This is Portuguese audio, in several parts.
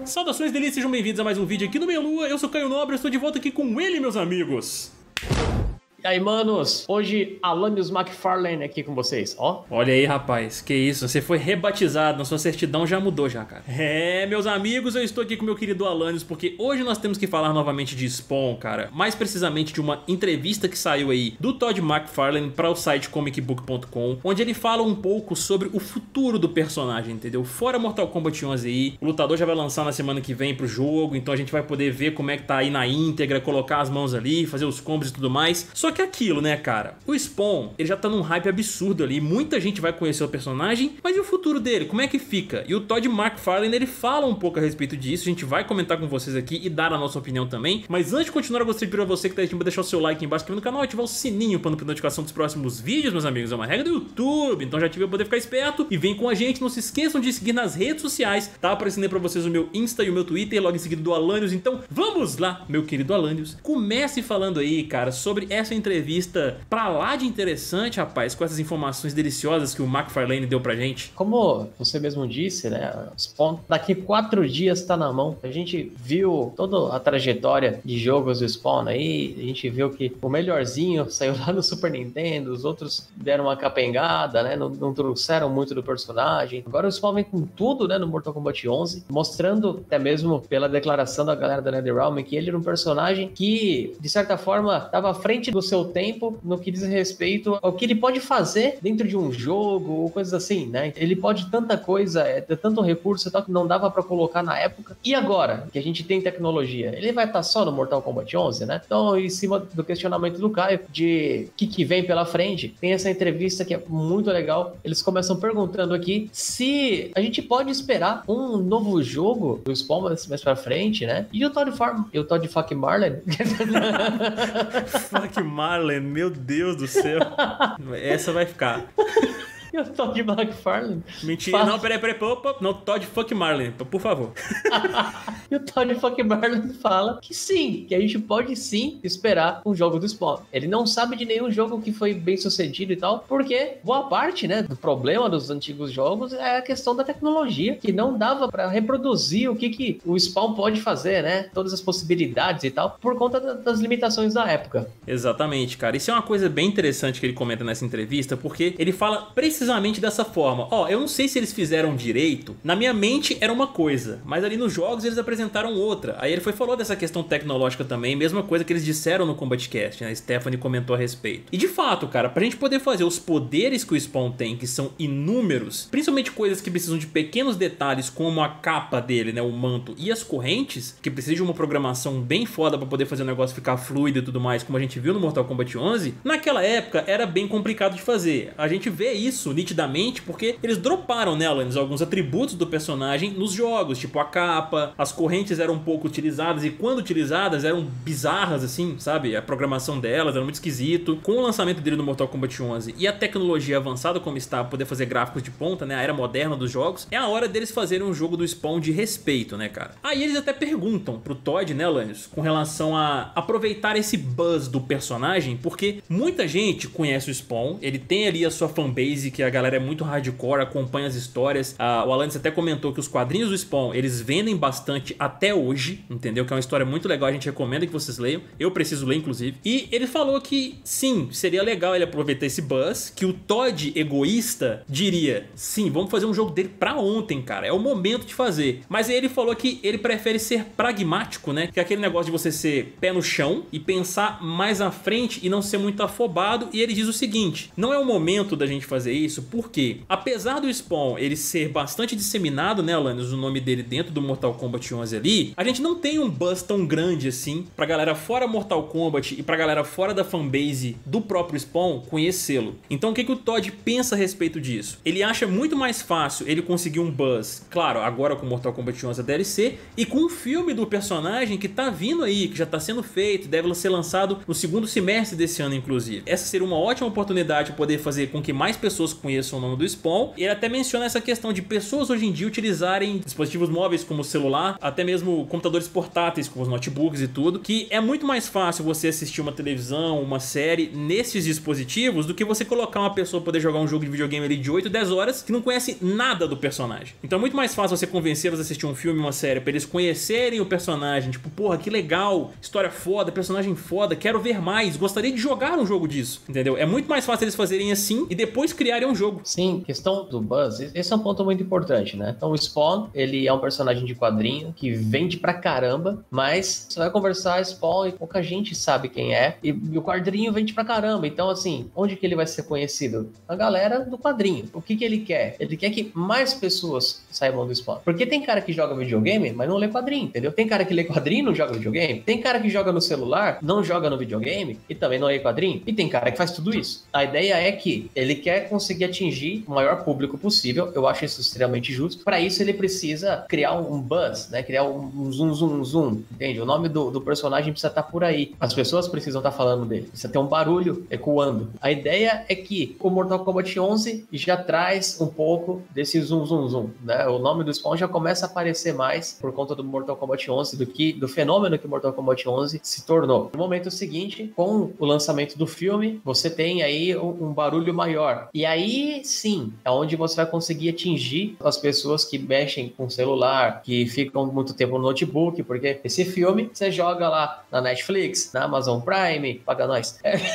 Saudações delícias, sejam bem-vindos a mais um vídeo aqui no Meia Lua. Eu sou Caio Nobre, estou de volta aqui com ele, meus amigos. E aí, manos, hoje Alanios McFarlane aqui com vocês, ó. Olha aí, rapaz, que isso, você foi rebatizado, na sua certidão já mudou já, cara. É, meus amigos, eu estou aqui com meu querido Alanios, porque hoje nós temos que falar novamente de Spawn, cara. Mais precisamente de uma entrevista que saiu aí do Todd McFarlane para o site comicbook.com, onde ele fala um pouco sobre o futuro do personagem, entendeu? Fora Mortal Kombat 11 aí, o lutador já vai lançar na semana que vem pro jogo, então a gente vai poder ver como é que tá aí na íntegra, colocar as mãos ali, fazer os combos e tudo mais. Só que aquilo, né, cara? O Spawn, ele já tá num hype absurdo ali, muita gente vai conhecer o personagem, mas e o futuro dele? Como é que fica? E o Todd McFarlane, ele fala um pouco a respeito disso, a gente vai comentar com vocês aqui e dar a nossa opinião também. Mas antes de continuar, eu gostaria de pedir a você que tá assistindo pra deixar o seu like aqui embaixo aqui no canal, ativar o sininho para não perder notificação dos próximos vídeos, meus amigos. É uma regra do YouTube, então já ative pra poder ficar esperto e vem com a gente. Não se esqueçam de seguir nas redes sociais, tá aparecendo aí pra vocês o meu Insta e o meu Twitter, logo em seguida do Alanios. Então vamos lá, meu querido Alanios. Comece falando aí, cara, sobre essa entrevista pra lá de interessante, rapaz, com essas informações deliciosas que o McFarlane deu pra gente. Como você mesmo disse, né, Spawn daqui 4 dias tá na mão. A gente viu toda a trajetória de jogos do Spawn aí, a gente viu que o melhorzinho saiu lá no Super Nintendo, os outros deram uma capengada, né, não trouxeram muito do personagem. Agora o Spawn vem com tudo, né, no Mortal Kombat 11, mostrando até mesmo pela declaração da galera da NetherRealm que ele era um personagem que, de certa forma, estava à frente do seu tempo no que diz respeito ao que ele pode fazer dentro de um jogo ou coisas assim, né? Ele pode tanta coisa, tanto recurso e tal que não dava pra colocar na época. E agora que a gente tem tecnologia, ele vai estar só no Mortal Kombat 11, né? Então, em cima do questionamento do Caio de o que vem pela frente, tem essa entrevista que é muito legal. Eles começam perguntando aqui se a gente pode esperar um novo jogo do Spawn mais pra frente, né? E o Todd Fuck Marlane Fuck Marlane, meu Deus do céu. Essa vai ficar. E o Todd McFarlane? Mentira, não, peraí, opa, não, Todd Fuck Marlane, por favor. E o Todd Fuck Marlane fala que sim, que a gente pode sim esperar um jogo do Spawn. Ele não sabe de nenhum jogo que foi bem sucedido e tal, porque boa parte, né, do problema dos antigos jogos é a questão da tecnologia, que não dava pra reproduzir o que o Spawn pode fazer, né, todas as possibilidades e tal, por conta das limitações da época. Exatamente, cara. Isso é uma coisa bem interessante que ele comenta nessa entrevista, porque ele fala precisamente dessa forma. Ó, eu não sei se eles fizeram direito. Na minha mente era uma coisa, mas ali nos jogos eles apresentaram outra. Aí ele falou dessa questão tecnológica também, mesma coisa que eles disseram no CombatCast, né? A Stephanie comentou a respeito. E de fato, cara, pra gente poder fazer os poderes que o Spawn tem, que são inúmeros, principalmente coisas que precisam de pequenos detalhes, como a capa dele, né? O manto e as correntes, que precisam de uma programação bem foda pra poder fazer o negócio ficar fluido e tudo mais, como a gente viu no Mortal Kombat 11, naquela época era bem complicado de fazer. A gente vê isso nitidamente porque eles droparam, né, Alanios, alguns atributos do personagem nos jogos, tipo a capa, as correntes eram um pouco utilizadas e quando utilizadas eram bizarras assim, sabe? A programação delas era muito esquisito. Com o lançamento dele no Mortal Kombat 11 e a tecnologia avançada como está, poder fazer gráficos de ponta, né, a era moderna dos jogos, é a hora deles fazerem um jogo do Spawn de respeito, né, cara? Aí eles até perguntam pro Todd, né, Alanios, com relação a aproveitar esse buzz do personagem, porque muita gente conhece o Spawn, ele tem ali a sua fanbase, que a galera é muito hardcore, acompanha as histórias. O Alanios até comentou que os quadrinhos do Spawn, eles vendem bastante até hoje, entendeu? Que é uma história muito legal, a gente recomenda que vocês leiam. Eu preciso ler, inclusive. E ele falou que, sim, seria legal ele aproveitar esse buzz, que o Todd egoísta diria, sim, vamos fazer um jogo dele pra ontem, cara. É o momento de fazer. Mas aí ele falou que ele prefere ser pragmático, né? Que é aquele negócio de você ser pé no chão e pensar mais à frente e não ser muito afobado. E ele diz o seguinte, não é o momento da gente fazer isso, porque apesar do Spawn ele ser bastante disseminado, né, Alanios, o nome dele dentro do Mortal Kombat 11 ali, a gente não tem um buzz tão grande assim pra galera fora Mortal Kombat e pra galera fora da fanbase do próprio Spawn conhecê-lo. Então o que o Todd pensa a respeito disso? Ele acha muito mais fácil ele conseguir um buzz, claro, agora com Mortal Kombat 11 DLC, e com um filme do personagem que tá vindo aí, que já tá sendo feito, deve ser lançado no segundo semestre desse ano, inclusive. Essa seria uma ótima oportunidade de poder fazer com que mais pessoas conheçam o nome do Spawn. Ele até menciona essa questão de pessoas hoje em dia utilizarem dispositivos móveis como o celular, até mesmo computadores portáteis como os notebooks e tudo, que é muito mais fácil você assistir uma televisão, uma série nesses dispositivos do que você colocar uma pessoa poder jogar um jogo de videogame ali de 8, 10 horas que não conhece nada do personagem. Então é muito mais fácil você convencê-los a assistir um filme, uma série, pra eles conhecerem o personagem, tipo, porra, que legal, história foda, personagem foda, quero ver mais, gostaria de jogar um jogo disso, entendeu? É muito mais fácil eles fazerem assim e depois criarem um jogo. Sim, questão do buzz, esse é um ponto muito importante, né? Então o Spawn, ele é um personagem de quadrinho que vende pra caramba, mas você vai conversar Spawn e pouca gente sabe quem é, e o quadrinho vende pra caramba. Então, assim, onde que ele vai ser conhecido? A galera do quadrinho. O que que ele quer? Ele quer que mais pessoas saibam do Spawn. Porque tem cara que joga videogame, mas não lê quadrinho, entendeu? Tem cara que lê quadrinho e não joga videogame. Tem cara que joga no celular, não joga no videogame e também não lê quadrinho. E tem cara que faz tudo isso. A ideia é que ele quer conseguir atingir o maior público possível. Eu acho isso extremamente justo. Para isso, ele precisa criar um buzz, né? Criar um zoom, entende? O nome do personagem precisa estar por aí. As pessoas precisam estar falando dele. Precisa ter um barulho ecoando. A ideia é que o Mortal Kombat 11 já traz um pouco desse zoom, né? O nome do Spawn já começa a aparecer mais por conta do Mortal Kombat 11 do fenômeno que o Mortal Kombat 11 se tornou. No momento seguinte, com o lançamento do filme, você tem aí um barulho maior. E aí, sim, é onde você vai conseguir atingir as pessoas que mexem com o celular, que ficam muito tempo no notebook, porque esse filme você joga lá na Netflix, na Amazon Prime, paga nós.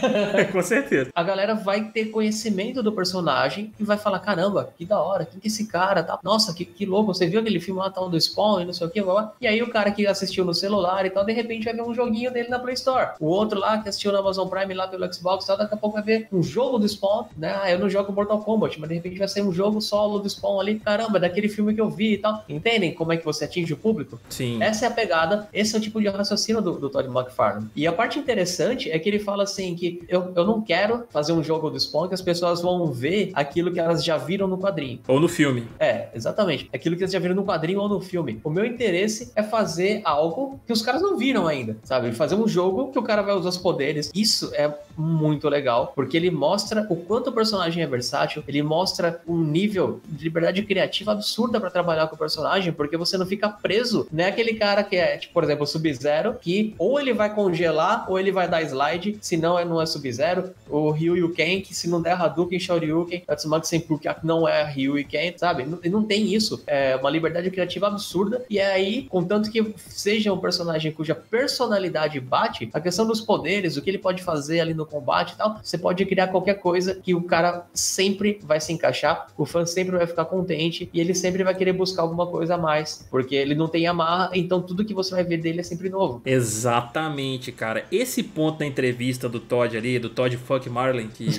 Com certeza. A galera vai ter conhecimento do personagem e vai falar, caramba, que da hora, quem que é esse cara? Tá? Nossa, que louco, você viu aquele filme lá, tal, do Spawn e não sei o que, e aí o cara que assistiu no celular e tal, de repente vai ver um joguinho dele na Play Store. O outro lá que assistiu na Amazon Prime lá pelo Xbox e tal, daqui a pouco vai ver um jogo do Spawn, né? Ah, eu não jogo Mortal Kombat, mas de repente vai sair um jogo solo do Spawn ali, caramba, daquele filme que eu vi e tal. Entendem como é que você atinge o público? Sim. Essa é a pegada, esse é o tipo de raciocínio do Todd McFarlane. E a parte interessante é que ele fala assim que eu não quero fazer um jogo do Spawn que as pessoas vão ver aquilo que elas já viram no quadrinho. Ou no filme. É, exatamente. Aquilo que eles já viram no quadrinho ou no filme. O meu interesse é fazer algo que os caras não viram ainda, sabe? Fazer um jogo que o cara vai usar os poderes. Isso é muito legal, porque ele mostra o quanto o personagem é versátil, ele mostra um nível de liberdade criativa absurda pra trabalhar com o personagem, porque você não fica preso, né? Aquele cara que é, tipo, por exemplo, o Sub-Zero, que ou ele vai congelar ou ele vai dar slide, se não é Sub-Zero, o Ryu e o Ken, que se não der Hadouken, Shoryuken, Tatsumaki Senpuku não é Ryu e Ken, sabe? Não tem isso. É uma liberdade criativa absurda, e aí, contanto que seja um personagem cuja personalidade bate, a questão dos poderes, o que ele pode fazer ali no combate e tal, você pode criar qualquer coisa que o cara sempre vai se encaixar, o fã sempre vai ficar contente, e ele sempre vai querer buscar alguma coisa a mais, porque ele não tem amarra, então tudo que você vai ver dele é sempre novo. Exatamente, cara. Esse ponto da entrevista do Todd ali, do Todd Fuck Marlin, que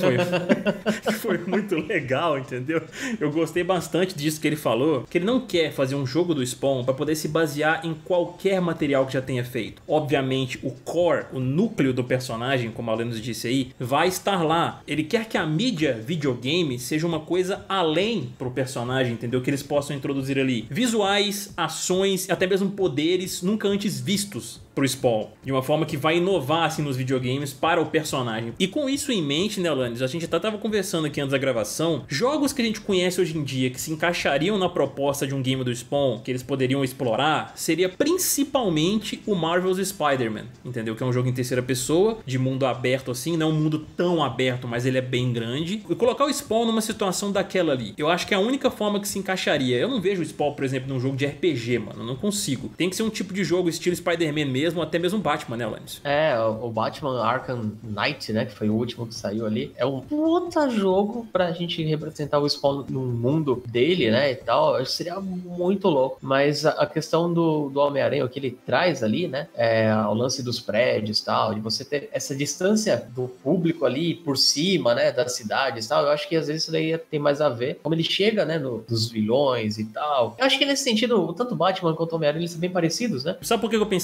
foi muito legal, entendeu? Eu gostei bastante disso que ele falou, que ele não quer fazer um jogo do Spawn para poder se basear em qualquer material que já tenha feito. Obviamente, o core, o núcleo do personagem, como a Lena disse aí, vai estar lá. Ele quer que a mídia videogame seja uma coisa além pro personagem, entendeu? Que eles possam introduzir ali visuais, ações, até mesmo poderes nunca antes vistos pro Spawn, de uma forma que vai inovar assim nos videogames para o personagem. E com isso em mente, né, Alanis, a gente até tava conversando aqui antes da gravação, jogos que a gente conhece hoje em dia que se encaixariam na proposta de um game do Spawn, que eles poderiam explorar, seria principalmente o Marvel's Spider-Man, entendeu? Que é um jogo em terceira pessoa, de mundo aberto assim, não é um mundo tão aberto, mas ele é bem grande. E colocar o Spawn numa situação daquela ali, eu acho que é a única forma que se encaixaria. Eu não vejo o Spawn, por exemplo, num jogo de RPG, mano, eu não consigo. Tem que ser um tipo de jogo estilo Spider-Man mesmo, até mesmo Batman, né, Alanis? É, o Batman Arkham Knight, né, que foi o último que saiu ali, é um puta jogo pra gente representar o Spawn no mundo dele, né, e tal. Acho que seria muito louco. Mas a questão do Homem-Aranha, o que ele traz ali, né, o lance dos prédios e tal, de você ter essa distância do público ali por cima, né, das cidades e tal, eu acho que às vezes isso daí tem mais a ver. Como ele chega, né, dos vilões e tal. Eu acho que nesse sentido, tanto o Batman quanto o Homem-Aranha, eles são bem parecidos, né? Sabe por que eu pensei diretamente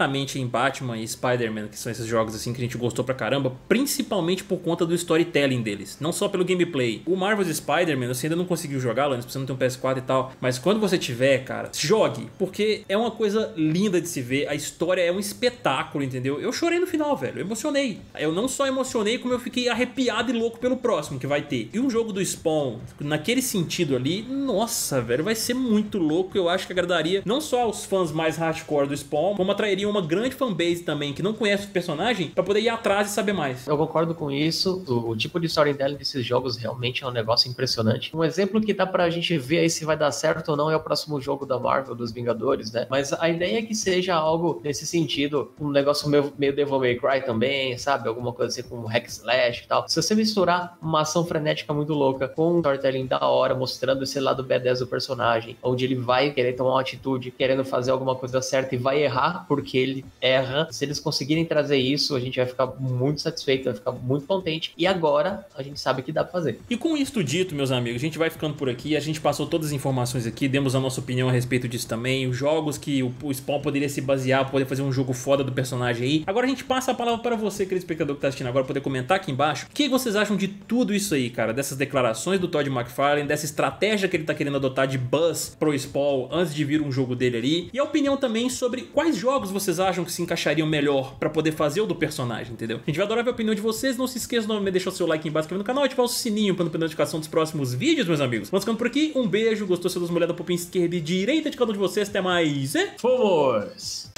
claramente em Batman e Spider-Man, que são esses jogos assim que a gente gostou pra caramba, principalmente por conta do storytelling deles, não só pelo gameplay. O Marvel's Spider-Man, você ainda não conseguiu jogá-lo, você não tem um PS4 e tal, mas quando você tiver, cara, jogue, porque é uma coisa linda de se ver, a história é um espetáculo, entendeu? Eu chorei no final, velho, eu emocionei. Eu não só emocionei, como eu fiquei arrepiado e louco pelo próximo que vai ter. E um jogo do Spawn, naquele sentido ali, nossa, velho, vai ser muito louco. Eu acho que agradaria não só aos fãs mais hardcore do Spawn, como atrairia uma grande fanbase também que não conhece o personagem pra poder ir atrás e saber mais. Eu concordo com isso. O tipo de storytelling desses jogos realmente é um negócio impressionante. Um exemplo que dá pra gente ver aí se vai dar certo ou não é o próximo jogo da Marvel, dos Vingadores, né? Mas a ideia é que seja algo nesse sentido, um negócio meio Devil May Cry também, sabe? Alguma coisa assim como hack slash e tal. Se você misturar uma ação frenética muito louca com um storytelling da hora, mostrando esse lado B10 do personagem, onde ele vai querer tomar uma atitude, querendo fazer alguma coisa certa e vai errar porque ele erra. Se eles conseguirem trazer isso, a gente vai ficar muito satisfeito, vai ficar muito contente. E agora a gente sabe que dá pra fazer. E com isto dito, meus amigos, a gente vai ficando por aqui. A gente passou todas as informações aqui, demos a nossa opinião a respeito disso também. Os jogos que o Spawn poderia se basear, poder fazer um jogo foda do personagem aí. Agora a gente passa a palavra para você, querido espectador que tá assistindo agora, poder comentar aqui embaixo. O que vocês acham de tudo isso aí, cara? Dessas declarações do Todd McFarlane, dessa estratégia que ele tá querendo adotar de buzz pro Spawn antes de vir um jogo dele ali. E a opinião também sobre quais jogos vocês acham que se encaixariam melhor pra poder fazer o do personagem, entendeu? A gente vai adorar ver a opinião de vocês. Não se esqueçam de deixar o seu like aqui embaixo aqui no canal e ativar o sininho pra não perder a notificação dos próximos vídeos, meus amigos. Vamos ficando por aqui. Um beijo. Gostou? Se das mulheres da popinha esquerda e direita de cada um de vocês. Até mais. E Fomos!